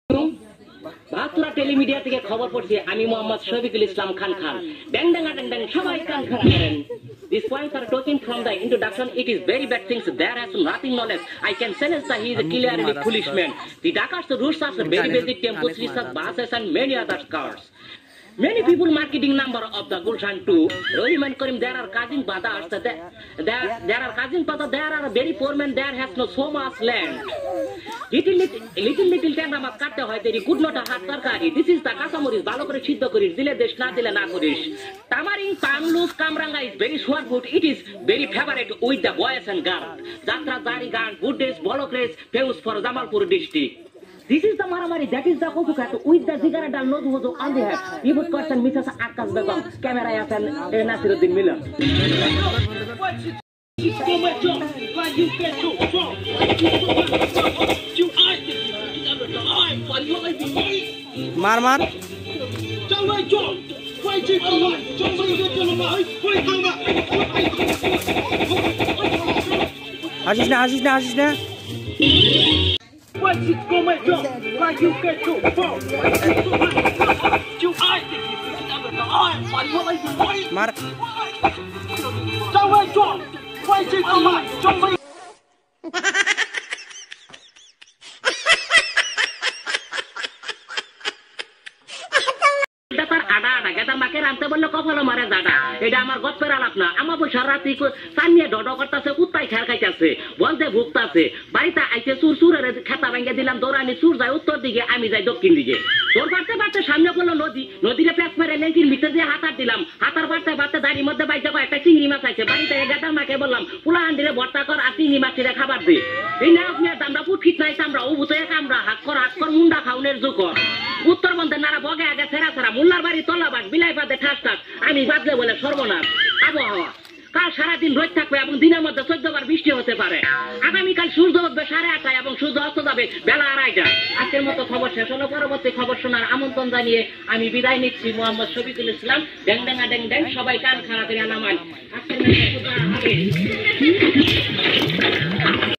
বাহাত্তরা Telemedia থেকে খবর পড়ছি আমি মোহাম্মদ শফিকুল ইসলাম খান খান ড্যাং ড্যাং ড্যাং ড্যাং সবাই কান খাড়া করেন These points are taken from the introduction. It is very bad things. There has nothing knowledge. I can sense that he is a clearly foolish man. The Dakar's rules are very basic tempos, research, buses and many other cars. Many people marketing number of the Gulshan too. Rohiman Karim, there are cousin brothers. There are cousin brothers. There are very poor men. There has no so much land. Little টাকা মাছ কাটতে হয় দেরি good not হাত তরকারি this is the কাঁচামরিচ ভালো করে সিদ্ধ করিস দিলে দেশ না দিলে না করিস তামারিং পামলুস kamranga is very short food it is very favourite with the boys and girl যাত্রা দাড়ি গান গুড ডেস বলক্রেস famous for Jamalpur district This is the Maramari, that is the Kofukat, with the cigarette and nose on the head. He would question Mrs. Akas Begum, camera and Nasiruddin Miller. मार मार आशीष ने What is going on? Why you get so far? You are मार মাকে রামতে বললে কপালে মারে দাদা এটা আমার গপ্পের আলাপ না আমার বসে রাতি সানিয়ে ডড করতেছে কুত্তাই খেয়াল খাইতেছে বলতে ভুগতাছে বাড়িতে আইতে সুরের খেতা ভেঙে দিলাম দৌড়ানি সুর যায় উত্তর দিকে আমি যাই দক্ষিণ দিকে তোর পারতে পারতে সামনে করলো নদীরে প্যাঁচ মেরে লেঙ্কির ভিতরে দিয়ে হাতার দিলাম হাতার পারতে পারতে দাড়ির মধ্যে বাইতে একটা চিংড়ি মাছ আছে বাড়িতে গেদার মাকে বললাম পোলা হান্ডিরে ভর্তা কর আর চিংড়ি মাছিরে খাবার দে এই না আপনি দামরা ফুটফিট নাই আমরা ও ভূতে কামরা হাত কর মুন্ডা খাউনের জুকর উত্তরবঙ্গে নারা বগে আগে সেরা সেরা মোল্লার বাড়ি তল্লাবাস বিলাই পাতে ঠাস ঠাস আমি বাদলে বলে সর্বনাশ আবহাওয়া কাল সারাদিন রোদ থাকবে এবং দিনের মধ্যে 14 বার বৃষ্টি হতে পারে আগামীকাল সূর্য উঠবে 8:30 এবং সূর্য অস্ত যাবে বেলা 2:30 আজকের মতো খবর শেষ হলো পরবর্তী খবর শোনার আমন্ত্রণ জানিয়ে আমি বিদায় নিচ্ছি মোহাম্মদ শফিকুল ইসলাম ড্যাং ড্যাং ড্যাং ড্যাং সবাই কান খাড়া করে নামান আজকের